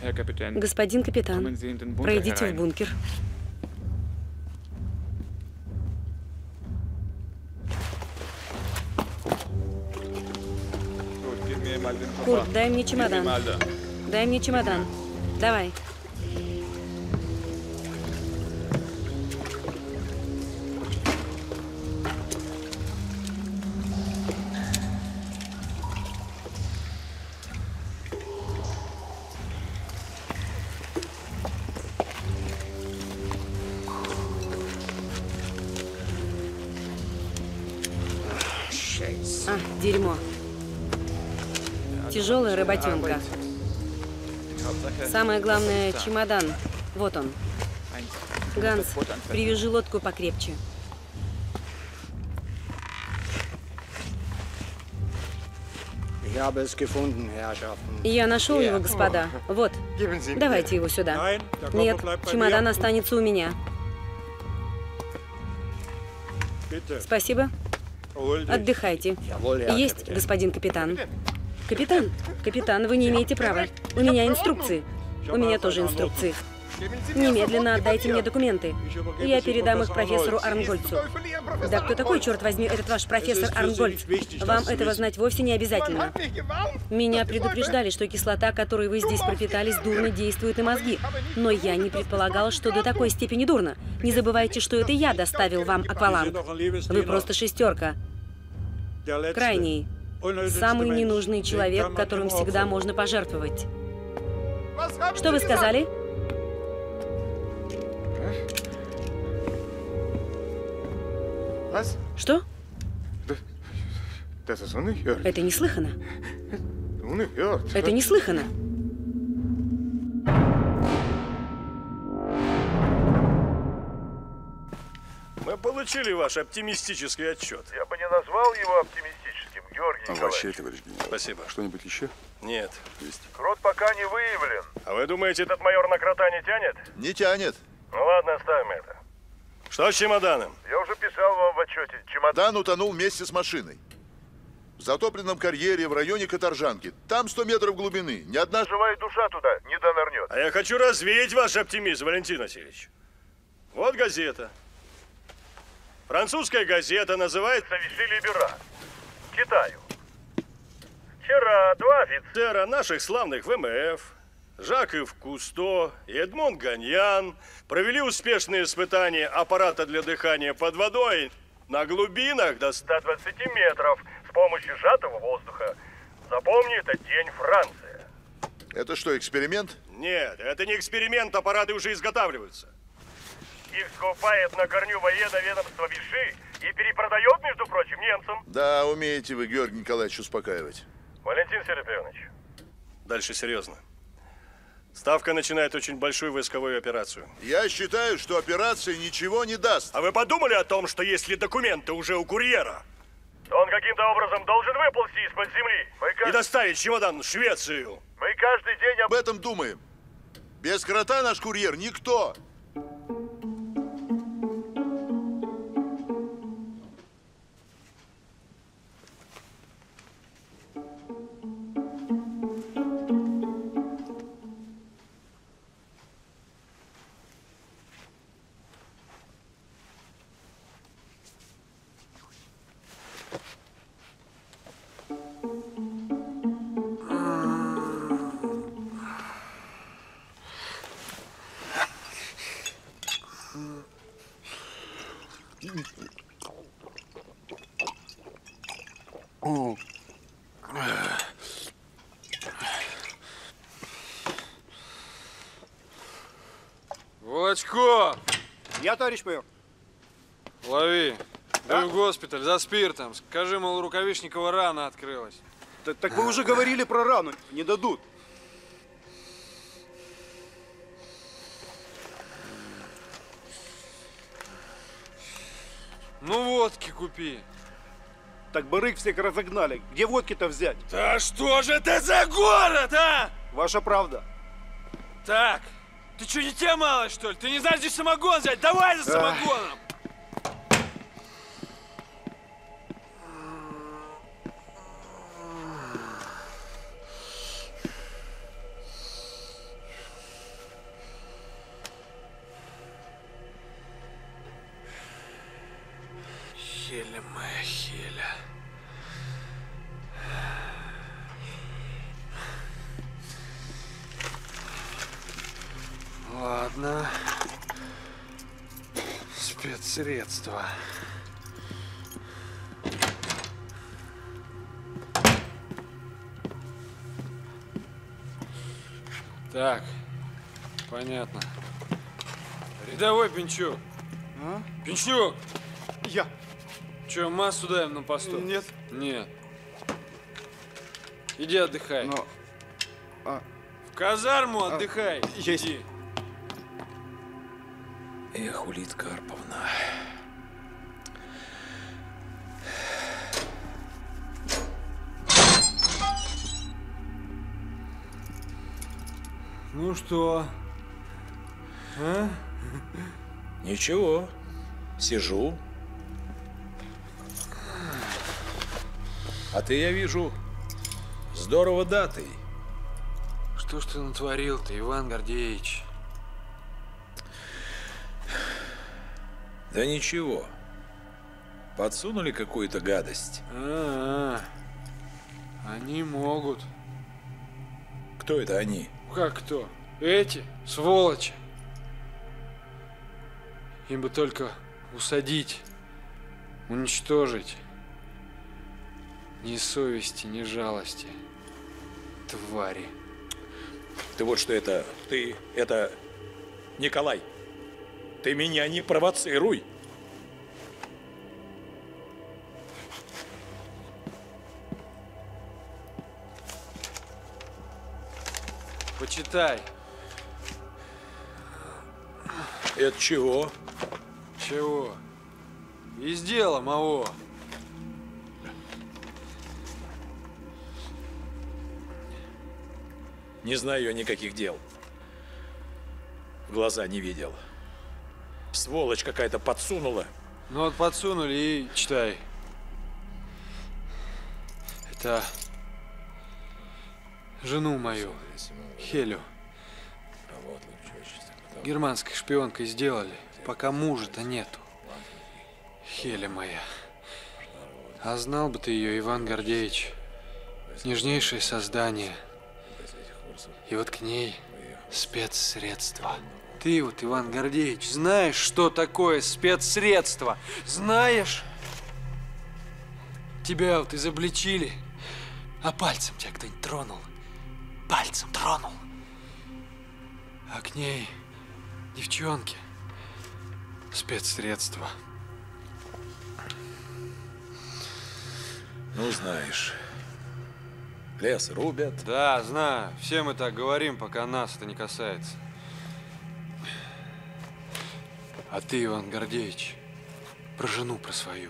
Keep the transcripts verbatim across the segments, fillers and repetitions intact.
Господин капитан, пройдите в бункер. Курт, дай мне чемодан. Дай мне чемодан. Давай. А, дерьмо. Тяжелая работенка. Самое главное, чемодан. Вот он. Ганс, привяжи лодку покрепче. Я нашел его, господа. Вот. Давайте его сюда. Нет, чемодан останется у меня. Спасибо. Отдыхайте. Есть, господин капитан. Капитан, капитан, вы не имеете права. У меня инструкции. У меня тоже инструкции. Немедленно отдайте мне документы. Я передам их профессору Арнгольцу. Да кто такой, черт возьми, этот ваш профессор Арнгольц? Вам этого знать вовсе не обязательно. Меня предупреждали, что кислота, которой вы здесь пропитались, дурно действует на мозги. Но я не предполагал, что до такой степени дурно. Не забывайте, что это я доставил вам акваланг. Вы просто шестерка. Крайний. Самый ненужный человек, которым всегда можно пожертвовать. Что вы сказали? Что? Это неслыханно. Это неслыханно. Мы получили ваш оптимистический отчет. Я бы не назвал его оптимистическим, Георгий Николаевич. Вообще, товарищ генерал. Спасибо. Что-нибудь еще? Нет. Есть. Крот пока не выявлен. А вы думаете, этот майор на крота не тянет? Не тянет. Ну ладно, оставим это. Что с чемоданом? Я уже писал вам в отчете. Чемодан утонул вместе с машиной. В затопленном карьере в районе Каторжанки. Там сто метров глубины. Ни одна живая душа туда не донырнет. А я хочу развеять ваш оптимизм, Валентин Васильевич. Вот газета. Французская газета называется «Виши Либера». Читаю. Вчера два офицера наших славных ВМФ, Жак-Ив Кусто и Эдмон Ганьян, провели успешные испытания аппарата для дыхания под водой на глубинах до ста двадцати метров с помощью сжатого воздуха. Запомни, это день Франции. Это что, эксперимент? Нет, это не эксперимент, аппараты уже изготавливаются. Их скупает на корню военное ведомство Виши и перепродает, между прочим, немцам. Да, умеете вы, Георгий Николаевич, успокаивать. Валентин Серапионович. Дальше серьезно. Ставка начинает очень большую войсковую операцию. Я считаю, что операция ничего не даст. А вы подумали о том, что если документы уже у курьера, то он каким-то образом должен выползти из-под земли Мы и доставить чемодан в Швецию? Мы каждый день об этом думаем. Без крота наш курьер никто. Волочко! Я, товарищ майор. Лови. Да? Да в госпиталь за спиртом. Скажи, мол, у Рукавишникова рана открылась. Так, так вы уже говорили про рану. Не дадут. Ну, водки купи. Так барыг всех разогнали. Где водки-то взять? Да что же это за город, а? Ваша правда. Так, ты что, не те мало, что ли? Ты не знаешь, где самогон взять? Давай за самогоном! Спецсредства. Так, понятно. Рядовой Пинчук. А? Пинчук! Я. Че, массу даем на посту? Нет. Нет. Иди отдыхай. Но... А... В казарму отдыхай. А, есть. Иди. Эх, Улит Карповна. Ну что? А? Ничего. Сижу. А ты, я вижу, здорово датый. Что ж ты натворил-то, Иван Гордеевич? Да ничего. Подсунули какую-то гадость. А, -а, а они могут. Кто это они? Как кто? Эти сволочи. Им бы только усадить, уничтожить. Ни совести, ни жалости. Твари. Ты вот что это... Ты это... Николай, ты меня не провоцируй. Почитай. Это чего? Чего? Из дела моего. Не знаю я никаких дел. В глаза не видел. Сволочь какая-то подсунула. Ну вот подсунули и читай. Это жену мою, Хелю, германской шпионкой сделали, пока мужа-то нету. Хеля моя. А знал бы ты ее, Иван Гордеевич. Нежнейшее создание. И вот к ней спецсредства. Ты вот, Иван Гордеевич, знаешь, что такое спецсредство? Знаешь? Тебя вот изобличили, а пальцем тебя кто-нибудь тронул. Пальцем тронул. А к ней девчонки спецсредства. Ну, знаешь, лес рубят. Да, знаю. Все мы так говорим, пока нас это не касается. А ты, Иван Гордеевич, про жену про свою,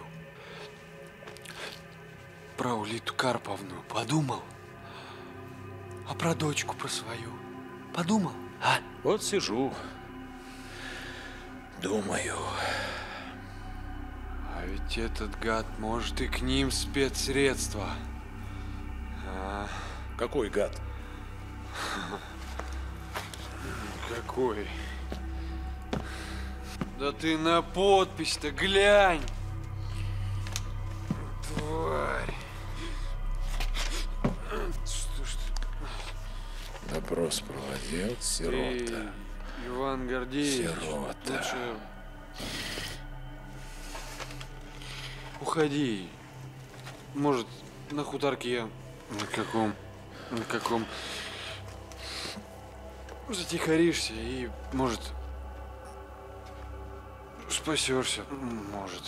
про Улиту Карповну подумал? А про дочку про свою подумал, а? Вот сижу, думаю. А ведь этот гад может и к ним спецсредства. А... Какой гад? Какой? Да ты на подпись-то глянь! Тварь! Что ж ты... Допрос проводил, сирота. Ты, Иван Гордеевич, Сирота. лучше уходи. Может, на хуторке я на каком, на каком затихаришься и, может, спасешься, может.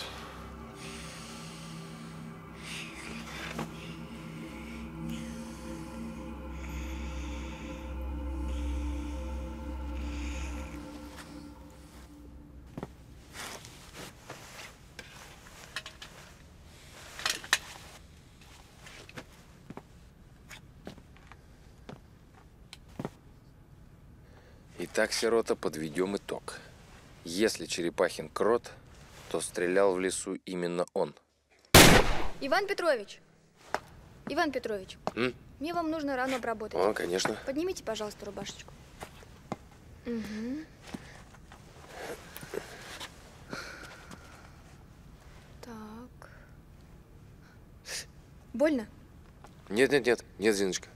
Итак, сирота, подведем итог. Если Черепахин крот, то стрелял в лесу именно он. Иван Петрович! Иван Петрович, М? мне вам нужно рану обработать. О, конечно. Поднимите, пожалуйста, рубашечку. Угу. Так. Больно? Нет, нет, нет, нет, Зиночка.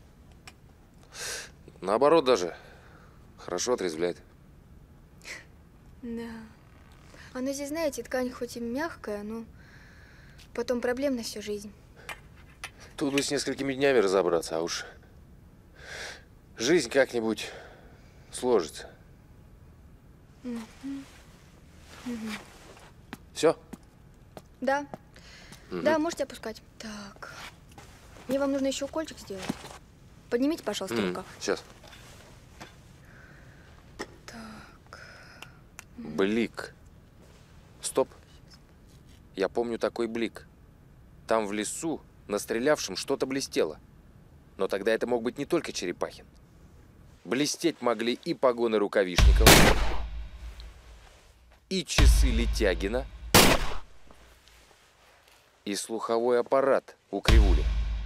Наоборот даже. Хорошо отрезвляет. Да. Оно здесь, знаете, ткань хоть и мягкая, но потом проблем на всю жизнь. Тут бы с несколькими днями разобраться, а уж жизнь как-нибудь сложится. Угу. Угу. Все? Да. Угу. Да, можете опускать. Так. Мне вам нужно еще укольчик сделать. Поднимите, пожалуйста, угу. рукав. Сейчас. Так. Блик. Стоп. Я помню такой блик. Там в лесу на стрелявшем что-то блестело. Но тогда это мог быть не только Черепахин. Блестеть могли и погоны Рукавишникова, и часы Летягина, и слуховой аппарат у Кривули.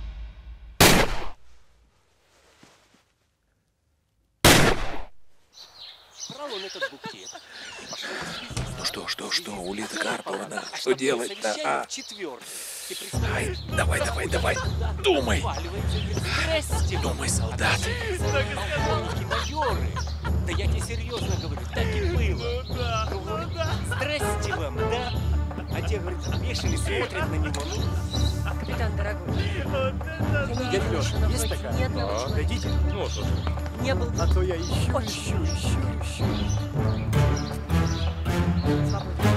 Брал он этот букет. Ну что, что, что, Улита Карповна, что делать-то, а? Ай, давай, давай, давай, думай. Думай, солдат. Майоры. Да я тебе серьезно говорю, так и было. Ну да, ну да. Здрасте вам, да? А те, говорит, опешили, смотрят на него. Ну, Капитан, дорогой. я не Леша, есть такая? Ни одного. Дойдите. Ну, что ж. Не был. А то я ищу, ищу, ищу, ищу. Свободен.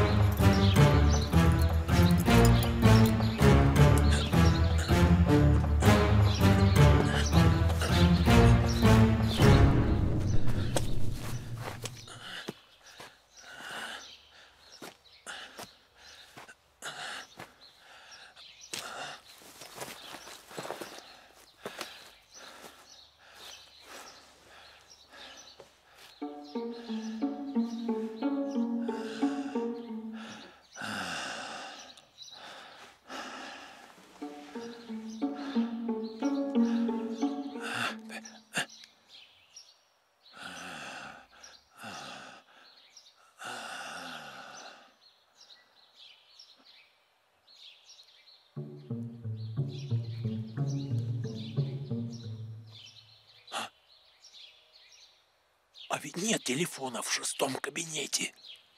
А ведь нет телефона в шестом кабинете.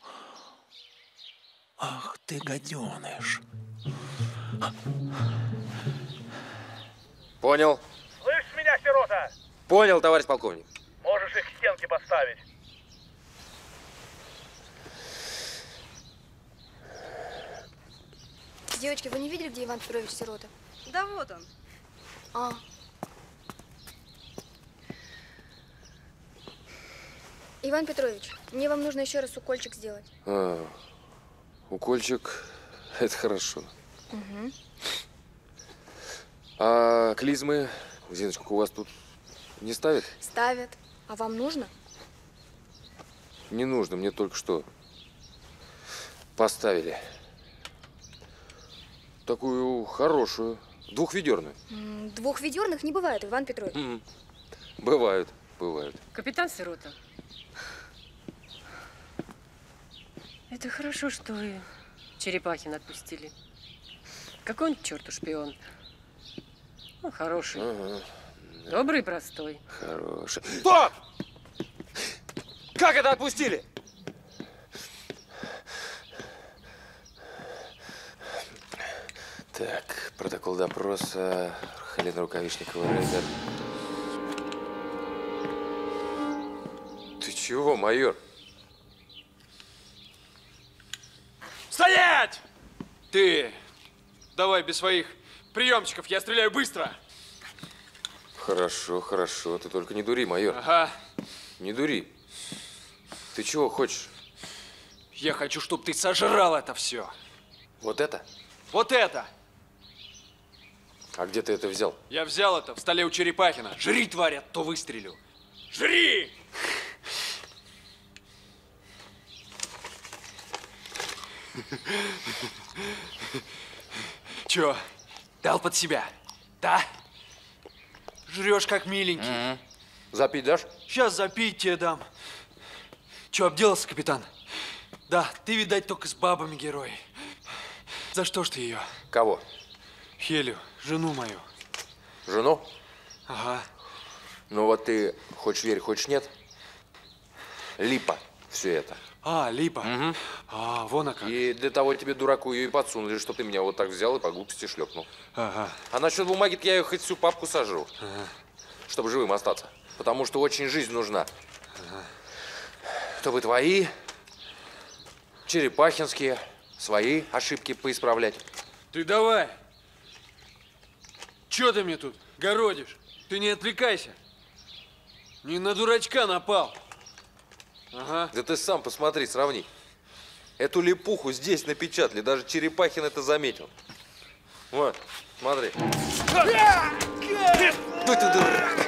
Ах ты, гаденыш. Понял. Слышишь меня, сирота? Понял, товарищ полковник. Можешь их к стенке поставить. Девочки, вы не видели, где Иван Петрович сирота? Да вот он. А. Иван Петрович, мне вам нужно еще раз укольчик сделать. А, укольчик, это хорошо. Угу. А клизмы, Зиночка, у вас тут не ставят? Ставят. А вам нужно? Не нужно, мне только что поставили. Такую хорошую, двухведерную. Двухведерных не бывает, Иван Петрович. М-м. Бывают, бывают. Капитан Сирота. Это хорошо, что вы Черепахина отпустили. Какой он к черту шпион? Ну, хороший. Ага. Добрый и простой. Хороший. Стоп! Как это отпустили? Так, протокол допроса. Халина Рукавишникова, Рейдер. Ты чего, майор? Стоять! Ты давай без своих приемчиков, я стреляю быстро. Хорошо, хорошо. Ты только не дури, майор. Ага. Не дури. Ты чего хочешь? Я хочу, чтобы ты сожрал это все. Вот это? Вот это! А где ты это взял? Я взял это в столе у Черепахина. Жри, тварь, а то выстрелю. Жри! Чё, дал под себя? Да? Жрешь как миленький. Mm-hmm. Запить дашь? Сейчас запить тебе дам. Чё, обделался, капитан? Да, ты, видать, только с бабами герой. За что ж ты ее? Кого? Хелю, жену мою. Жену? Ага. Ну вот ты хочешь верь, хочешь нет. Липа все это. А, Липа. Угу. А, вон а как. И для того тебе, дураку, ее и подсунули, что ты меня вот так взял и по глупости шлепнул. Ага. А насчет бумаги я ее хоть всю папку сожру, Ага. чтобы живым остаться. Потому что очень жизнь нужна. Ага. Чтобы твои, черепахинские, свои ошибки поисправлять. Ты давай. Чё ты мне тут городишь? Ты не отвлекайся. Не на дурачка напал. Ага. Да ты сам посмотри, сравни. Эту липуху здесь напечатали, даже Черепахин это заметил. Вот, смотри. Ну ты дурак.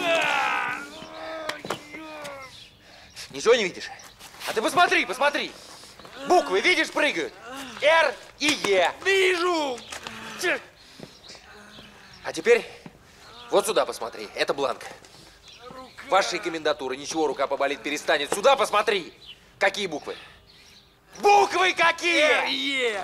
Ничего не видишь? А ты посмотри, посмотри. Буквы, видишь, прыгают? Р и Е. Вижу. А теперь вот сюда посмотри. Это бланк. Вашей комендатуры ничего, рука поболит, перестанет. Сюда посмотри. Какие буквы? Буквы какие? Р, Е.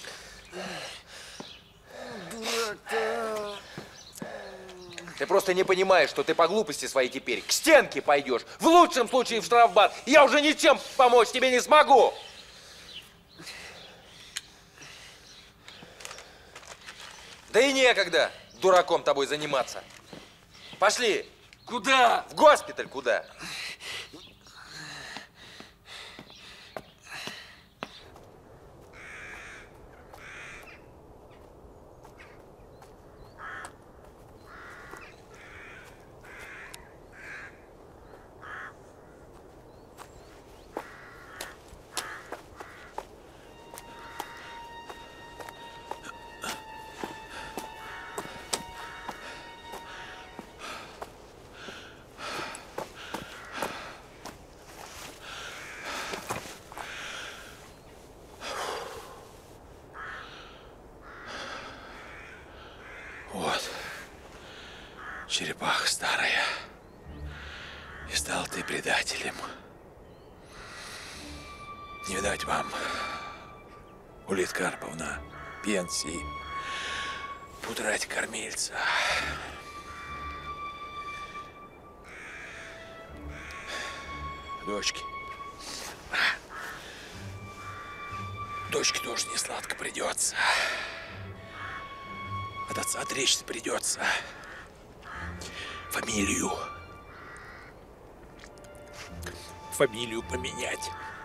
Дурак-то. Ты просто не понимаешь, что ты по глупости своей теперь к стенке пойдешь. В лучшем случае в штрафбат. Я уже ничем помочь тебе не смогу. Да и некогда дураком тобой заниматься. Пошли. Куда? В госпиталь куда? Черепаха старая. И стал ты предателем. Не видать вам, Улита Карповна, пенсии, удрать кормильца. Дочки. Дочке тоже не сладко придется. От отца отречься придется. Фамилию. Фамилию поменять.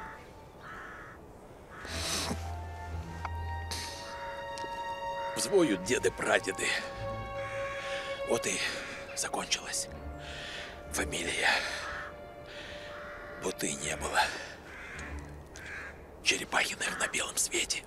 Взвоют деды-прадеды. Вот и закончилась фамилия. Будто и не было Черепахиных на белом свете.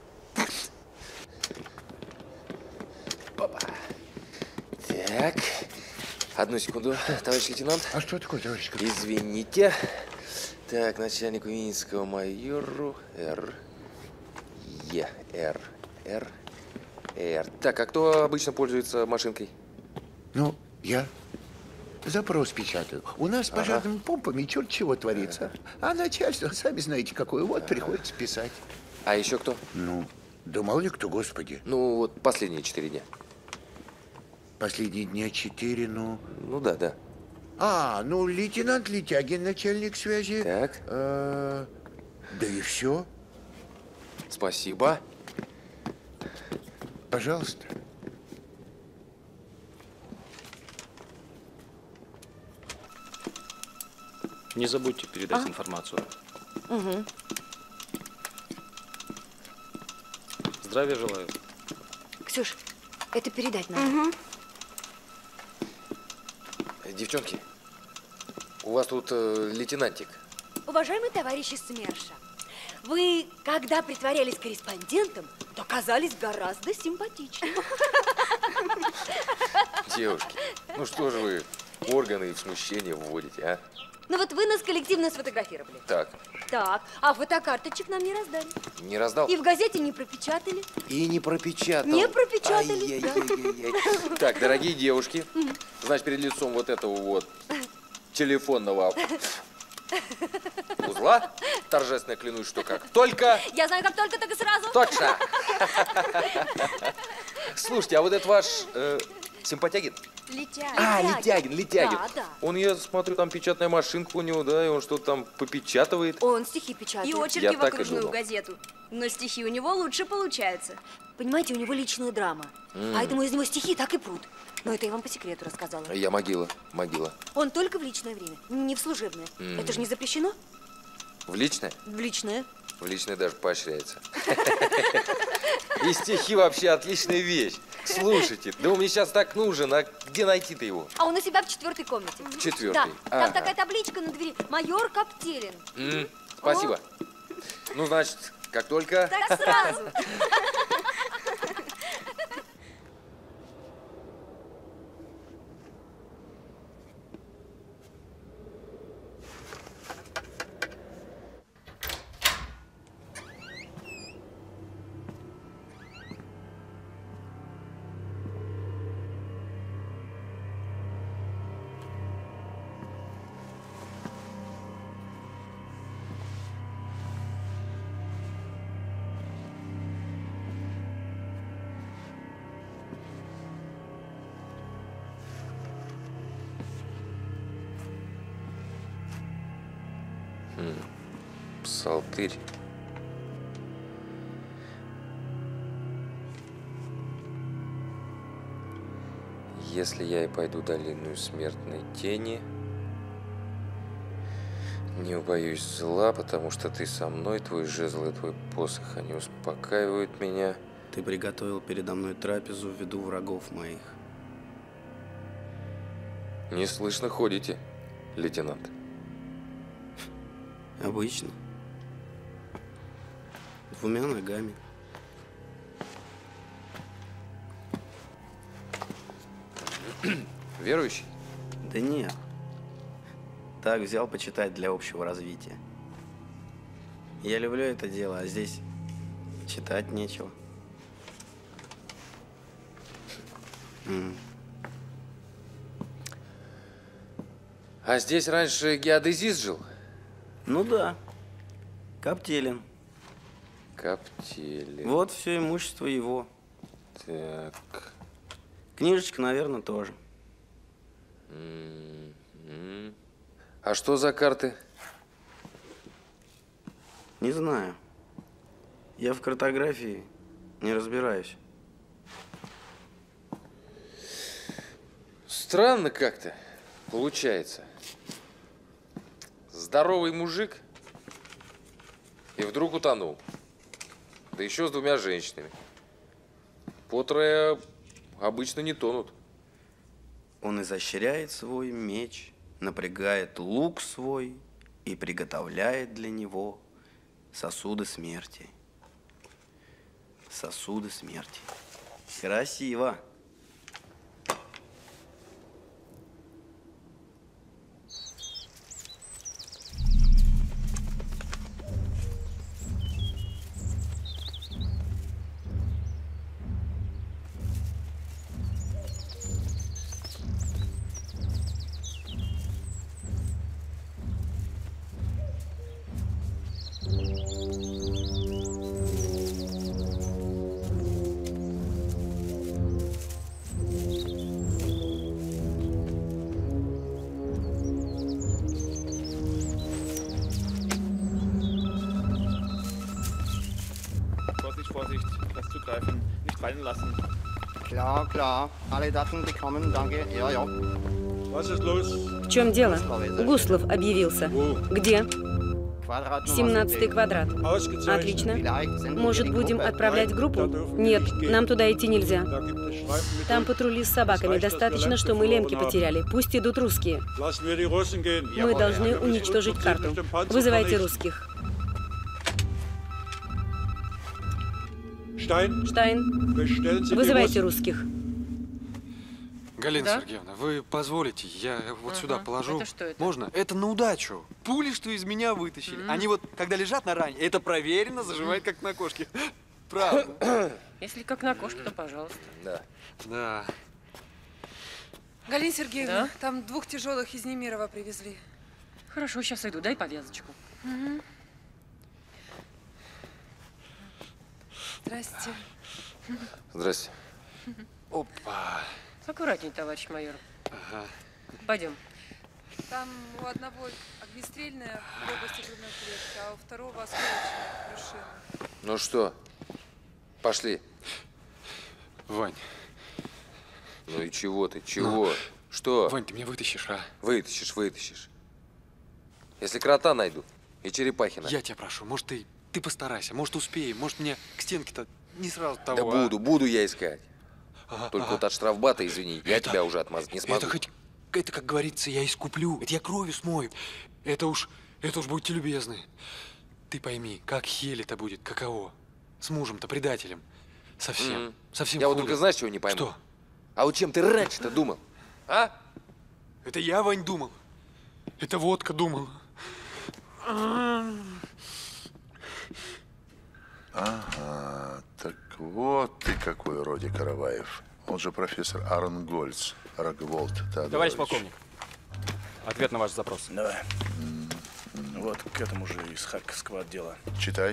Папа. Так. Одну секунду, товарищ лейтенант. А что такое, товарищ капитан? Извините. Так, начальнику Минского майору Р. Е. Р. Р. Р. Так, а кто обычно пользуется машинкой? Ну, я запрос печатаю. У нас с пожарными ага. помпами черт чего творится. А начальство, сами знаете, какое. Вот приходится писать. А еще кто? Ну, да мало ли кто, господи. Ну, вот последние четыре дня. Последние дня четыре, ну... Ну да, да. А, ну, лейтенант Летягин, начальник связи. Так. А, да и все. Спасибо. Пожалуйста. Не забудьте передать а? информацию. Угу. Здравия желаю. Ксюш, это передать надо. Угу. Девчонки, у вас тут э, лейтенантик. Уважаемый товарищ из СМЕРШа, вы, когда притворялись корреспондентом, то казались гораздо симпатичнее. Девушки, ну что же вы органы в смущение вводите, а? Ну вот вы нас коллективно сфотографировали. Так. Так, а фотокарточек нам не раздали. Не раздал? И в газете не пропечатали. И не пропечатал. Не пропечатали. Да. Так, дорогие девушки, значит, перед лицом вот этого вот телефонного узла торжественно клянусь, что как только... Я знаю, как только, так и сразу. Точно. Слушайте, а вот этот ваш э, симпатягин, Летягин. А, Летягин, Летягин. Да, да. Он, я смотрю, там печатная машинка у него, да, и он что-то там попечатывает. Он стихи печатает. И очерки Я в так и окружную думал. газету. Но стихи у него лучше получаются. Понимаете, у него личная драма. М. Поэтому из него стихи так и прут. Но это я вам по секрету рассказала. Я могила, могила. Он только в личное время, не в служебное. М. Это же не запрещено? В личное? В личное. В личное даже поощряется. И стихи вообще отличная вещь. Слушайте, да он мне сейчас так нужен, а где найти-то его? А он у себя в четвертой комнате. В четвертой? Да, там Ага. такая табличка на двери. Майор Коптелин. М, Спасибо. Ну, значит, как только... Так сразу. М, Псалтырь. Если я и пойду долину смертной тени, не убоюсь зла, потому что ты со мной, твой жезл и твой посох, они успокаивают меня. Ты приготовил передо мной трапезу в виду врагов моих. Неслышно ходите, лейтенант. Обычно. Двумя ногами. Верующий? Да нет. Так взял почитать для общего развития. Я люблю это дело, а здесь читать нечего. М. А здесь раньше геодезист жил? Ну да. Коптелин. Коптелин. Вот все имущество его. Так. Книжечка, наверное, тоже. М-м. А что за карты? Не знаю. Я в картографии не разбираюсь. Странно как-то получается. Здоровый мужик и вдруг утонул. Да еще с двумя женщинами. По трое обычно не тонут. Он изощряет свой меч, напрягает лук свой и приготовляет для него сосуды смерти. Сосуды смерти. Красиво. Vorsicht, Vorsicht, das zugreifen, nicht fallen lassen. Klar, klar. Alle Daten bekommen, danke. Ja, ja. Was ist los? В чем дело? Гуслов объявился. Где? семнадцатый квадрат. Отлично. Может, будем отправлять группу? Нет, нам туда идти нельзя. Там патрули с собаками. Достаточно, что мы лемки потеряли. Пусть идут русские. Мы должны уничтожить карту. Вызывайте русских. Штайн, вызывайте русских. Галина Да? Сергеевна, вы позволите, я вот Ага. сюда положу. Это что это? Можно? Это на удачу. Пули, что из меня вытащили. М. Они вот, когда лежат на ране, это проверено, заживает, как на кошке. Правда. Если как на кошку, то пожалуйста. Да. Да. Галина Сергеевна, Да? там двух тяжелых из Немирова привезли. Хорошо, сейчас иду. Дай повязочку. Мгм. Здрасте. Здрасте. Опа. Аккуратней, товарищ майор. Ага. Пойдем. Там у одного огнестрельная в области грудной клетки, а у второго осколочная пружина. Ну что, пошли. Вань. Ну и чего ты, чего? Ну, что? Вань, ты меня вытащишь, а? Вытащишь, вытащишь. Если крота найду и Черепахина. Я тебя прошу, может ты, ты постарайся, может успеем, может мне к стенке-то не сразу того. Да а? буду, буду я искать. Ага, Только ага. вот от штрафбата, извини, я это, тебя уже отмазать не смогу. Это хоть, это, как говорится, я искуплю, это я кровью смою. Это уж, это уж будьте любезны. Ты пойми, как Хеле-то будет, каково? С мужем-то, предателем. Совсем, mm-hmm. совсем Я худо. вот только знаешь, чего не пойму? Что? А вот чем ты раньше-то думал, а? Это я, Вань, думал. Это водка думал. Ага, так вот ты какой, Роди Караваев. Он же профессор Арнгольц, Рогволд Теодорович. Товарищ полковник, ответ на ваш запрос. Давай. Mm-hmm. Вот к этому же из Харьковского отдела. Читай.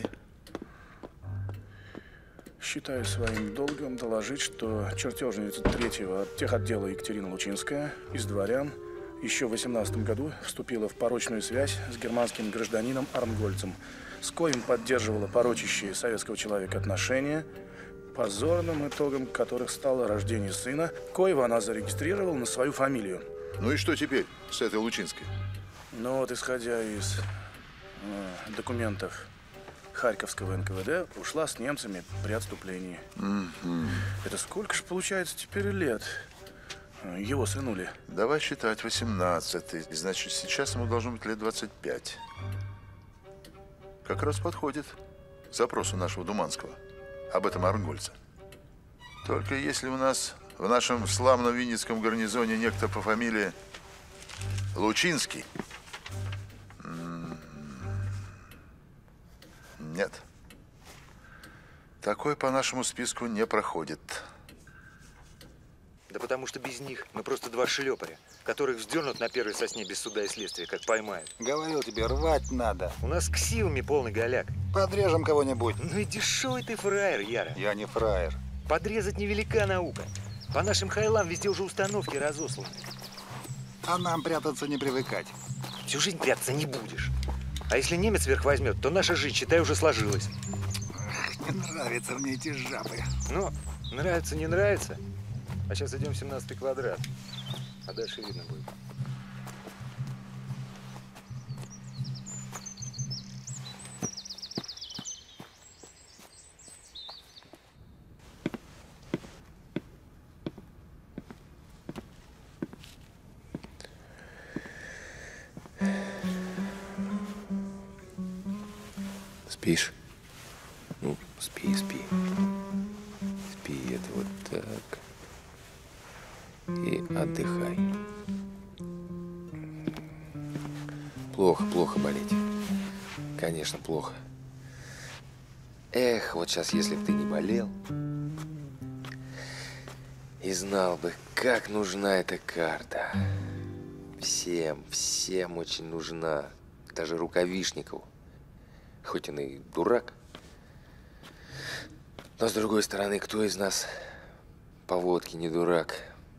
Считаю своим долгом доложить, что чертежница третьего техотдела Екатерина Лучинская из дворян еще в восемнадцатом году вступила в порочную связь с германским гражданином Арнгольцем, с коим поддерживала порочащие советского человека отношения, позорным итогом которых стало рождение сына, коего она зарегистрировала на свою фамилию. Ну и что теперь с этой Лучинской? Ну вот, исходя из э, документов Харьковского эн ка вэ дэ, ушла с немцами при отступлении. Mm-hmm. Это сколько же получается теперь лет? Его сынули. Давай считать восемнадцатый. Значит, сейчас ему должно быть лет двадцать пять. Как раз подходит запросу нашего Думанского об этом Арнгольце. Только если у нас в нашем славном винницком гарнизоне некто по фамилии Лучинский. Нет. Такой по нашему списку не проходит. Да потому что без них мы просто два шлепаря, которых вздернут на первой сосне без суда и следствия, как поймают. Говорил тебе, рвать надо. У нас к силами полный голяк. Подрежем кого-нибудь. Ну и дешевый ты фраер, Яра. Я не фраер. Подрезать невелика наука. По нашим хайлам везде уже установки разосланы. А нам прятаться не привыкать. Всю жизнь прятаться не будешь. А если немец вверх возьмет, то наша жизнь, считай, уже сложилась. Ах, не нравятся мне эти жабы. Ну, нравится, не нравится. А сейчас идем в семнадцатый квадрат. А дальше видно будет. Спишь? Ну, спи, спи. Спи, это вот так. И отдыхай. Плохо, плохо болеть. Конечно, плохо. Эх, вот сейчас, если бы ты не болел и знал бы, как нужна эта карта. Всем, всем очень нужна. Даже Рукавишникову. Хоть он и дурак. Но, с другой стороны, кто из нас по водке не дурак?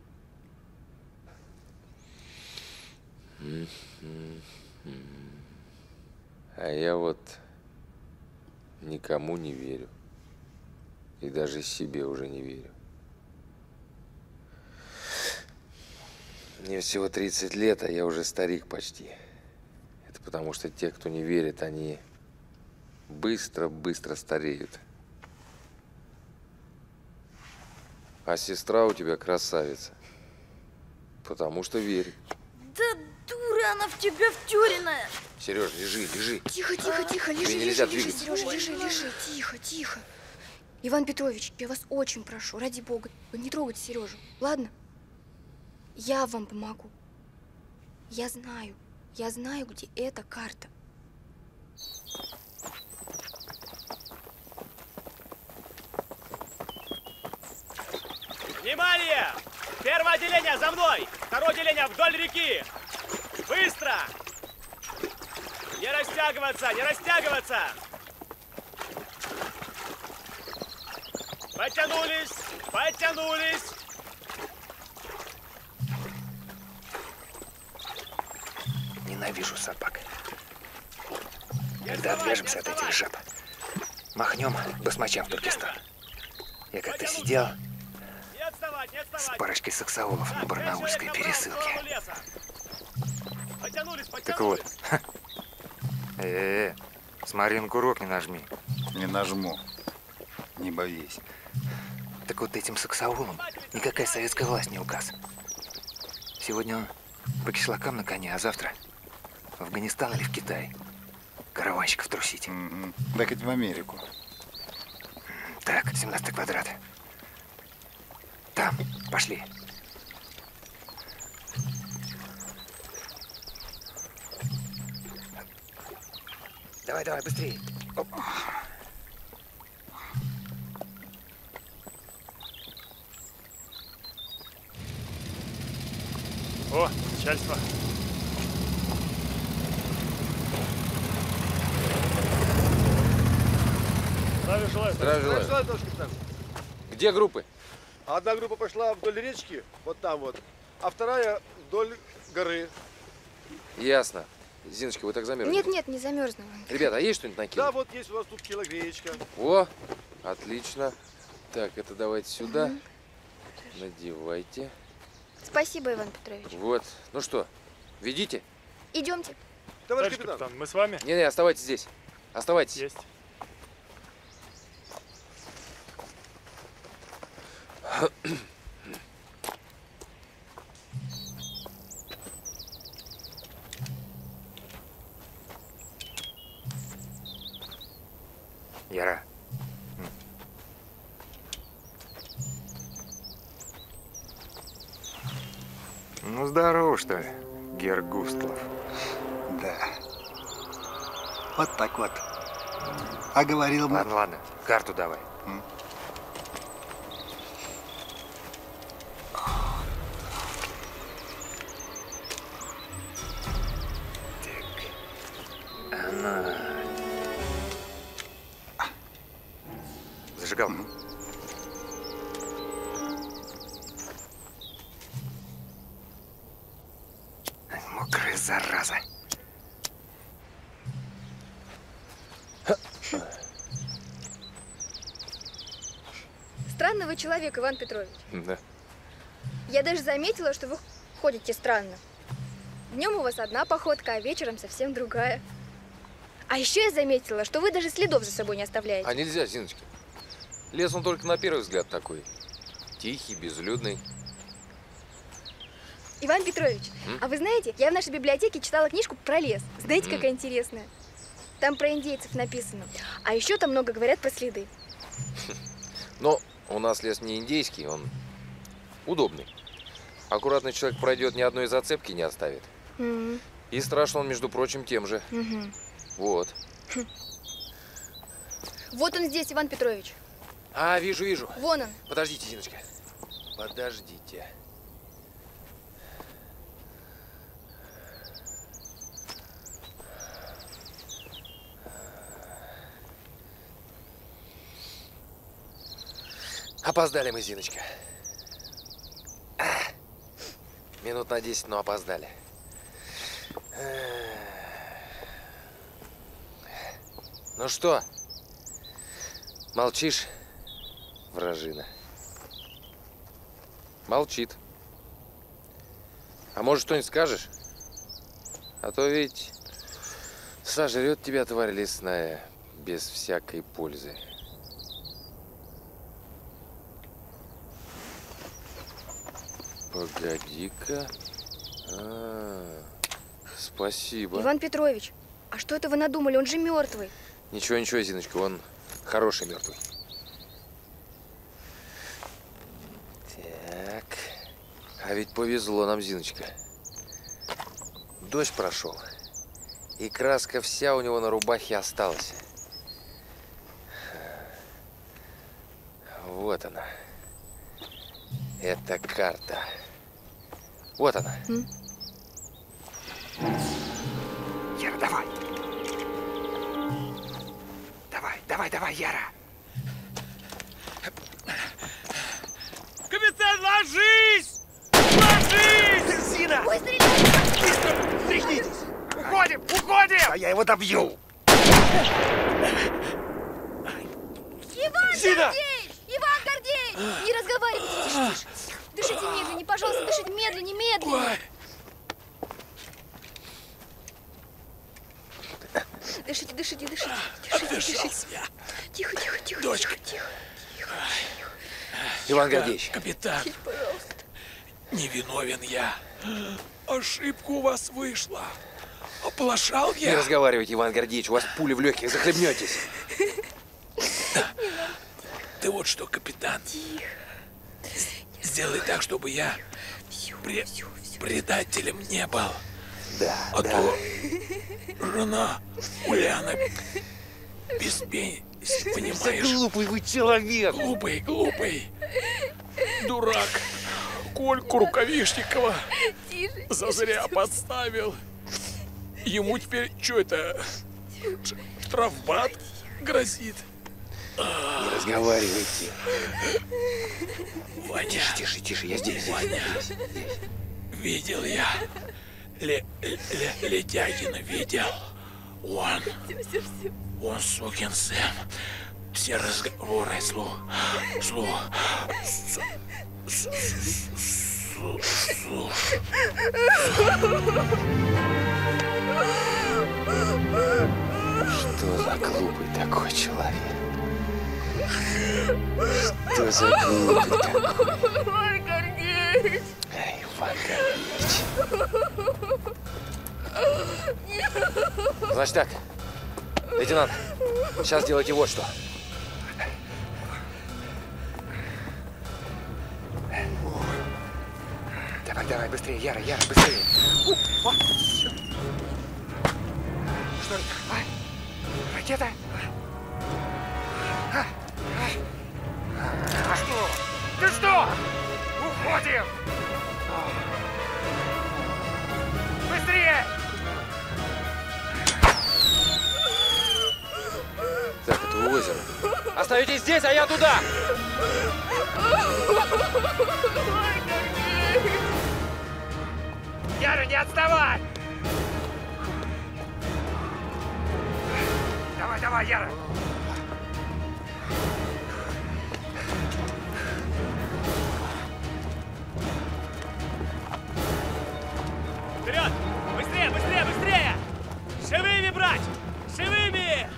А я вот никому не верю. И даже себе уже не верю. Мне всего тридцать лет, а я уже старик почти. Это потому что те, кто не верит, они быстро-быстро стареют. А сестра у тебя красавица. Потому что верит. Да дура, она в тебя втюренная. Сереж, лежи, лежи. Тихо, тихо, тихо, лежи, Тебе лежи, нельзя лежи, двигаться. Сережа, лежи, лежи, тихо, тихо. Иван Петрович, я вас очень прошу, ради бога, не трогайте Сережу, ладно? Я вам помогу. Я знаю, я знаю, где эта карта. Внимание! Первое отделение за мной! Второе отделение вдоль реки! Быстро! Не растягиваться, не растягиваться! Подтянулись, подтянулись! Ненавижу собак. Когда отвяжемся от этих жаб, махнем басмачам в Туркестан. Я как-то сидел с парочкой саксаулов на барнаульской пересылке. Так вот. Э-э-э, смотри на курок, не нажми. Не нажму. Не боись. Так вот этим саксаулам никакая советская власть не указ. Сегодня он по кишлакам на коне, а завтра в Афганистан или в Китай караванщиков трусить. Mm-hmm. Так ведь в Америку. Так, семнадцатый квадрат. Там, пошли. Давай, давай, быстрее. Оп. О, начальство. Здравия желаю. Здравия желаю. Здравия желаю, товарищ капитан. Где группы? Одна группа пошла вдоль речки, вот там вот, а вторая вдоль горы. Ясно. Зиночка, вы так замерзли? Нет, нет, не замерзну. Ребята, а есть что-нибудь накинуть? Да, вот есть у нас тут килогреечка. О, отлично. Так, это давайте сюда. Угу. Надевайте. Спасибо, Иван Петрович. Вот. Ну что, ведите? Идемте. Товарищ капитан. капитан, мы с вами? Не-не, оставайтесь здесь. Оставайтесь. Есть. Яра. Ну, здорово, что ли, Герр Густлов. Да. Вот так вот. А говорил бы... Ладно, ладно, карту давай. М? Она... Зажигал. М? Мокрая зараза. Странный вы человек, Иван Петрович. Да. Я даже заметила, что вы ходите странно. Днем у вас одна походка, а вечером совсем другая. А еще я заметила, что вы даже следов за собой не оставляете. А нельзя, Зиночка. Лес он только на первый взгляд такой. Тихий, безлюдный. Иван Петрович, М? а вы знаете, я в нашей библиотеке читала книжку про лес. Знаете, М. какая интересная? Там про индейцев написано. А еще там много говорят про следы. Но у нас лес не индейский, он удобный. Аккуратный человек пройдет, ни одной зацепки не оставит. Мгм. И страшен он, между прочим, тем же. Мгм. Вот. Вот он здесь, Иван Петрович. А, вижу, вижу. Вон он. Подождите, Зиночка. Подождите. Опоздали мы, Зиночка. Минут на десять, но опоздали. Ну что? Молчишь, вражина? Молчит. А может, что-нибудь скажешь? А то ведь сожрет тебя тварь лесная без всякой пользы. Погоди-ка. А, спасибо. Иван Петрович, а что это вы надумали? Он же мертвый. Ничего, ничего, Зиночка, он хороший мертвый. Так. А ведь повезло нам, Зиночка. Дождь прошел. И краска вся у него на рубахе осталась. Вот она. Это карта. Вот она. М? Яра, давай. Давай, давай, давай, Яра. Капитан, ложись! Ложись! Зина! Ой, стреляй! Быстро! Стряхнитесь! Уходим! А я его добью! Иван Зина! Гордеевич! Иван Гордеевич! Не разговаривайте, тише, тише. Дышите медленнее, пожалуйста, дышите медленнее, медленнее. Дышите, дышите, дышите. Дышите, дышите. Тихо, тихо, тихо. Дочка. Тихо, тихо, тихо. Иван Гордеевич. Капитан, пожалуйста. невиновен я. Ошибка у вас вышла. Оплошал я. Не разговаривайте, Иван Гордеевич, у вас пули в легких, захлебнетесь. Да. Ты вот что, капитан. Тихо. Сделай так, чтобы я пре предателем не был. Да, а да. то жена Уляна без пенсии, понимаешь? Глупый вы человек. Глупый, глупый. Дурак. Кольку Рукавишникова Тише, зазря тише, подставил. Ему теперь что это? Штрафбат грозит. Не разговаривайте. Ваня. Тише, тише, тише, я здесь. Ваня. Здесь, здесь. Видел я. Ле Ле Летягина видел. Он. Он сукин сын. Все разговоры слух. Слух. Слух. Что за глупый такой человек? Что за глупый такой? Иван Гордеевич! Эй, Иван Гордеевич. Значит так, лейтенант, сейчас делайте вот что. Давай, давай, быстрее, Яра, Яра, быстрее. О, что это? А? Ракета? А? А что? Ты что? Уходим! Быстрее! Так, это у озера. Оставайтесь здесь, а я туда! Яра, не отставай! Давай, давай, Яра! Вперед! Быстрее, быстрее, быстрее! Живыми брать! Живыми!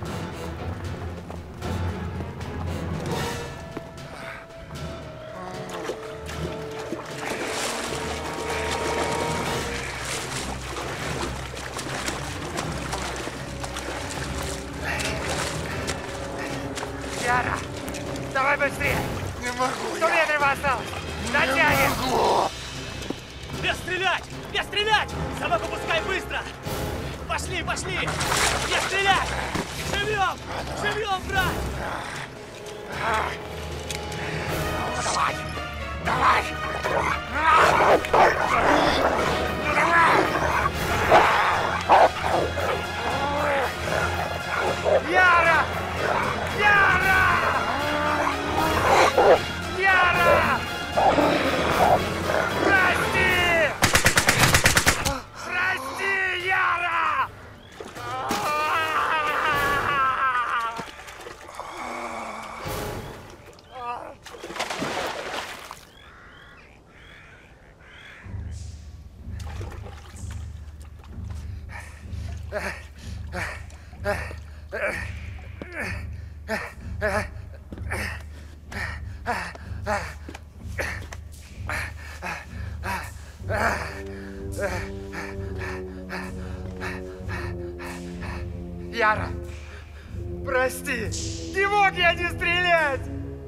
Яра! Давай быстрее! Не могу! Сто метров осталось! Дотянем! Не могу! Без стрелять! Без стрелять! Собаку пускай быстро! Пошли, пошли! Не стрелять! Живем! Живем, брат! Давай! Давай! Яра! Яра! Яра! Прости! Прости, Яра! Яра, прости, не мог я не стрелять!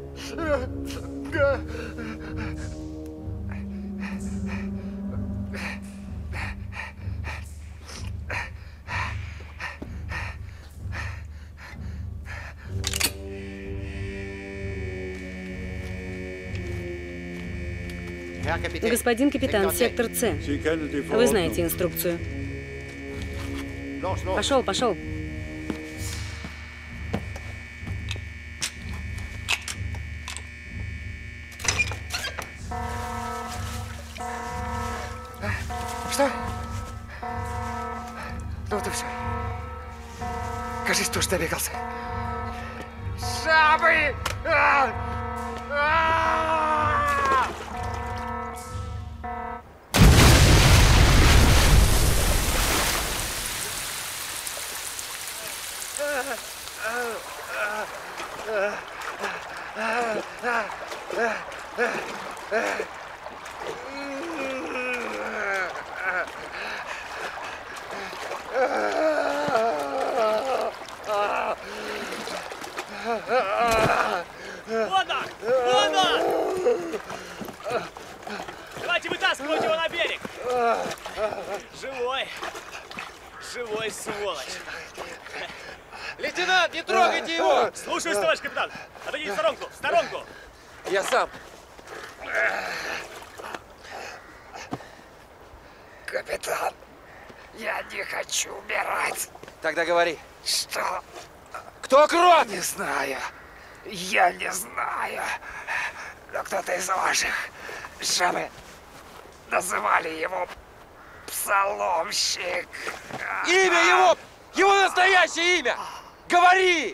Господин капитан, сектор С. Вы знаете инструкцию. Пошел, пошел. Что? Вот и все. Кажись, тоже добегался. Жабы! А! А! Вон он! Вон он! Давайте вытаскивать его на берег! Живой! Живой, сволочь! Лейтенант, не трогайте его! Слушаюсь, товарищ капитан! Отойдите в сторонку! В сторонку! Я сам. Капитан, я не хочу умирать. Тогда говори. Что? Кто крот? Не знаю. Я не знаю. Но кто-то из ваших жабы называли его Псаломщик. Имя его! Его настоящее имя! Говори!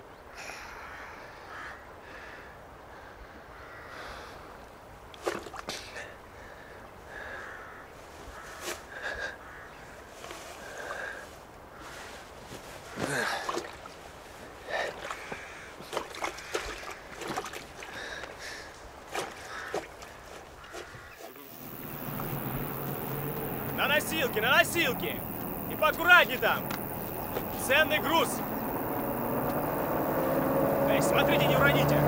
На носилки, на носилки! И поаккуратней там! Ценный груз! Эй, смотрите, не уроните!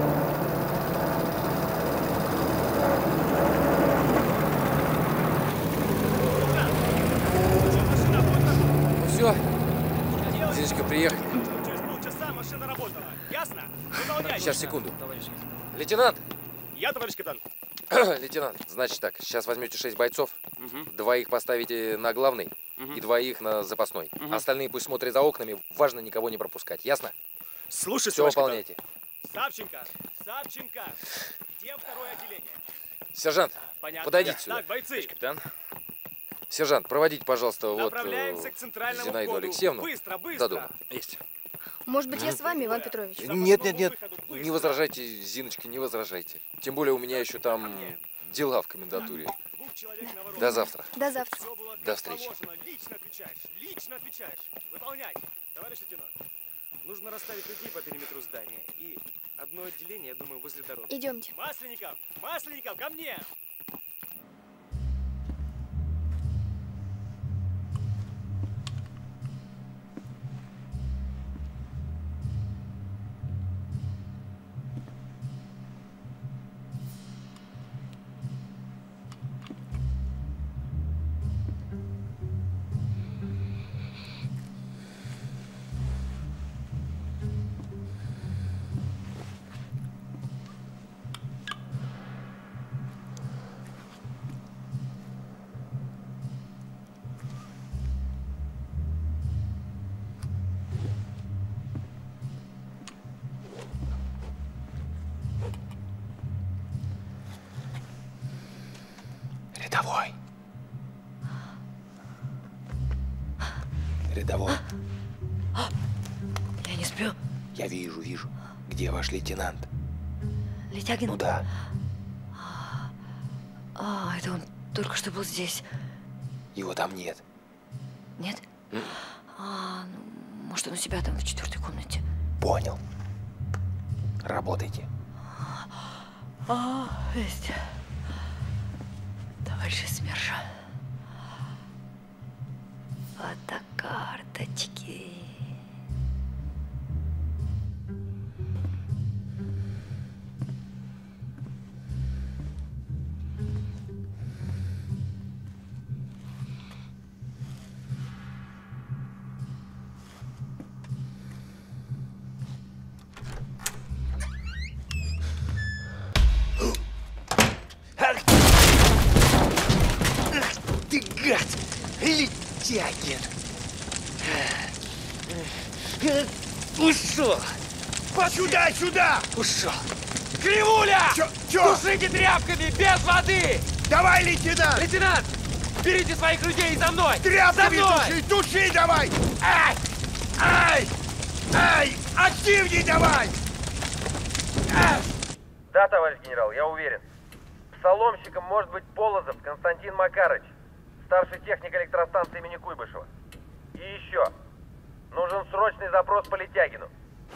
Все, Зиночка, приехали. Через полчаса машина работала. Ясно? Выполняйте. Сейчас, секунду. Лейтенант! Я, товарищ капитан. Лейтенант, значит так, сейчас возьмете шесть бойцов, угу. Двоих поставите на главный угу. И двоих на запасной. Угу. Остальные пусть смотрят за окнами, важно никого не пропускать, ясно? Слушай, все выполняйте. Савченко, Савченко, где второе отделение? Сержант, понятно. Подойдите сюда. Так, бойцы. Капитан. Сержант, проводите, пожалуйста, вот к центральному Зинаиду входу. Алексеевну Быстро, быстро. до дома. Есть. Может быть, я с вами, Иван Петрович? Нет, нет, нет, не возражайте, Зиночка, не возражайте. Тем более у меня еще там дела в комендатуре. До завтра. До завтра. До встречи. Лично отвечаешь, лично отвечаешь. Выполняй. Товарищ лейтенант, нужно расставить людей по периметру здания. И одно отделение, я думаю, возле дороги. Идемте. Масленников, Масленников, ко мне! Рядовой. Рядовой. Я не сплю. Я вижу, вижу. Где ваш лейтенант? Летягин? Ну да. А, это он только что был здесь. Его там нет. Нет? М? А, ну, может, он у себя там в четвертой комнате. Понял. Работайте. А, есть. Товарищ СМЕРШа. Фотокарточки. Ты гад! Летягин! Ушел! Сюда, сюда! Ушел! Кривуля! Чё? Чё? Тушите тряпками, без воды! Давай, лейтенант! Лейтенант! Берите своих людей и за мной! Тряпками туши! Туши давай! Ай! Ай! Ай! Активней давай! Ай! Да, товарищ генерал, я уверен. Псаломщиком может быть Полозов Константин Макарыч, старший техник электростанции имени Куйбышева. И еще. Нужен срочный запрос по Летягину.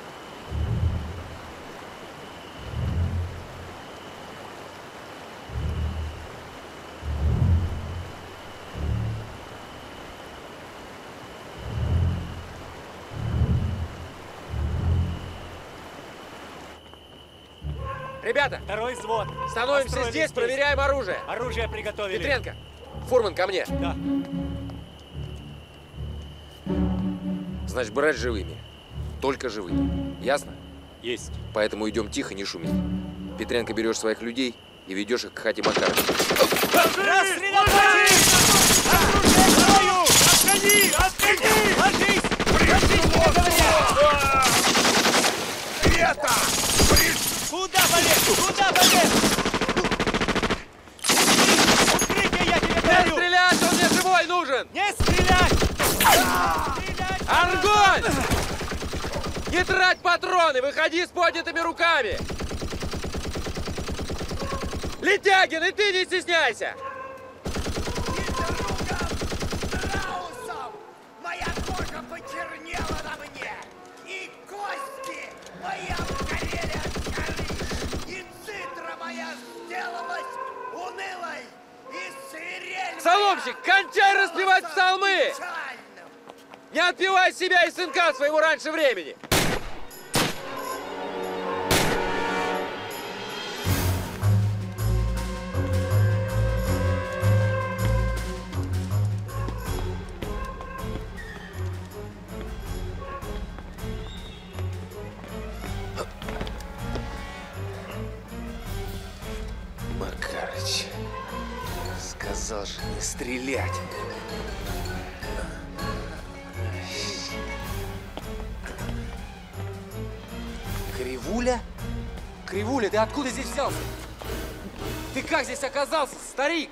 Ребята! Второй взвод. Становимся здесь, здесь, проверяем оружие. Оружие приготовили. Петренко, фурман, ко мне. Да. Значит, брать живыми. Только живыми. Ясно? Есть. Поэтому идем тихо, не шуми. Петренко, берешь своих людей и ведешь их к хате Макарыча. Расстрелять! Отходи! Отходи! Ложись! Ложись, я говорю! Это! Куда полез? Куда полез? Укрытие, я тебе говорю! Не стрелять! Он мне живой нужен! Не стрелять! Огонь! Не трать патроны! Выходи с поднятыми руками! Летягин, и ты не стесняйся! Моя кожа почернела на мне! И кости моя горели от жары! И цитра моя сделалась унылой! И свирель Псаломщик, кончай распевать псалмы! Не отпевай себя и сынка своего раньше времени! Макарыч, сказал же не стрелять. Кривуля? Кривуля, ты откуда здесь взялся? Ты как здесь оказался, старик?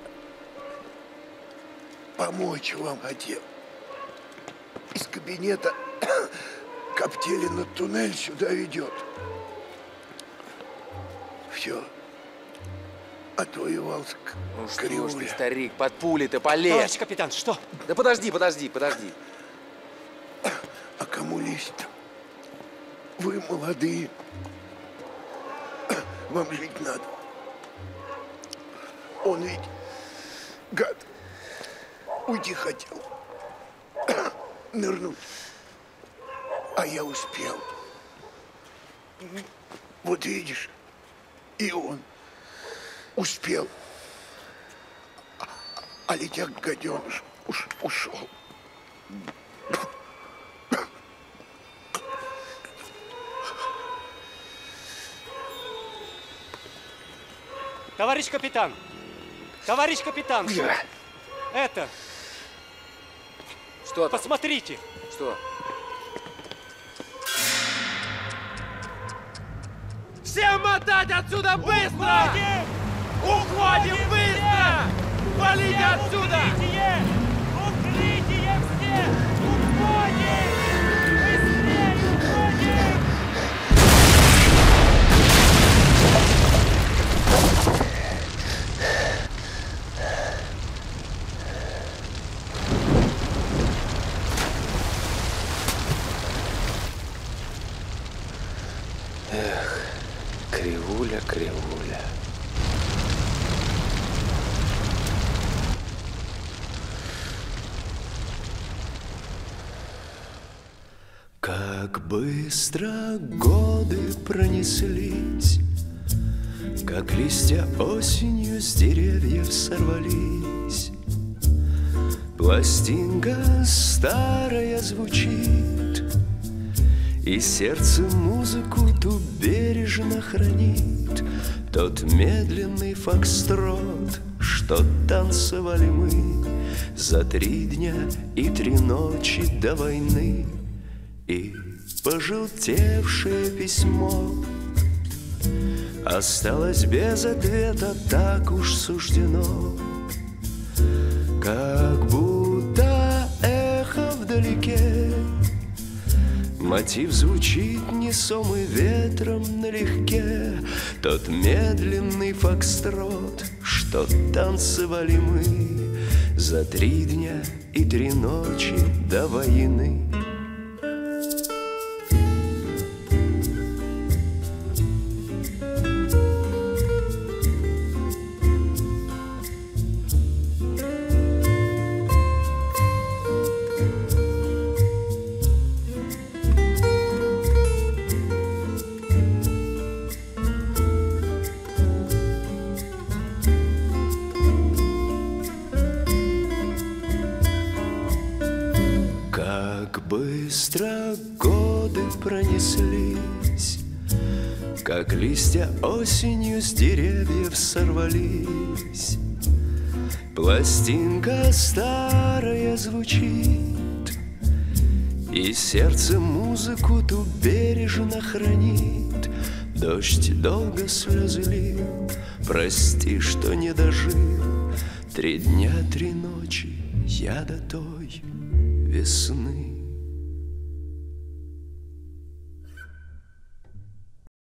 Помочь вам хотел. Из кабинета Коптелина туннель сюда ведет. Все. Отвоевался к Ну что Кривуле. ж ты, старик, под пули-то полез. Товарищ капитан, что? Да подожди, подожди, подожди. А кому лезть-то? Вы молодые. Вам жить надо. Он ведь, гад, уйти хотел. Нырнуть. А я успел. Вот видишь, и он успел. А, а летяк гаденыш уж ушел. Товарищ капитан! Товарищ капитан! Да. Это! Что там? Посмотрите! Что? Всем мотать отсюда быстро! Уходим! Уходим быстро! Валите отсюда! Укрытие! Укрытие все! Уходим! Быстрее уходим! Эх, кривуля, кривуля. Как быстро годы пронеслись, как листья осенью с деревьев сорвались. Пластинка старая звучит, и сердце музыку ту бережно хранит. Тот медленный фокстрот, что танцевали мы за три дня и три ночи до войны. И пожелтевшее письмо осталось без ответа, так уж суждено. Мотив звучит несомый ветром налегке, тот медленный фокстрот, что танцевали мы за три дня и три ночи до войны. Быстро годы пронеслись, как листья осенью с деревьев сорвались. Пластинка старая звучит, и сердце музыку ту бережно хранит. Дождь долго слезы лил, прости, что не дожил. Три дня, три ночи я до той весны.